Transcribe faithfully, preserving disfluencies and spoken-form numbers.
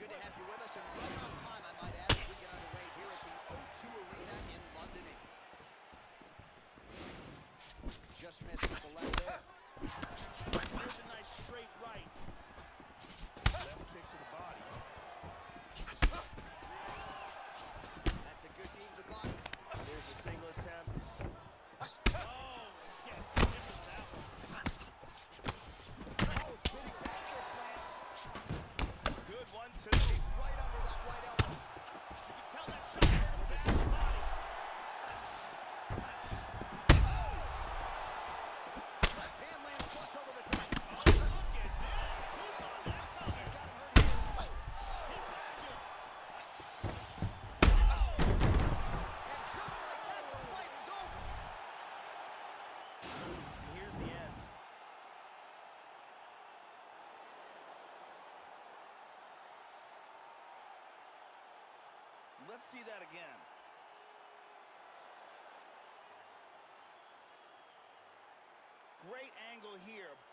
good to have you with us, and right on time, I might add, as we get underway here at the O two Arena in London, England. Just missed with the left there. Here's a nice straight right. Left kick to the body. That's a good knee to the body. There's a single attempt. Oh, he's getting stiff with that one. Oh, spinning back fist lands. Good one, too. Right under that right elbow. You can tell that shot hurt him down the body. Left hand lands flush over the top. Oh, look at this. Who saw that coming? Got him hurt here. He's active. And just like that, the fight is over. And here's the end. Let's see that again. Great angle here.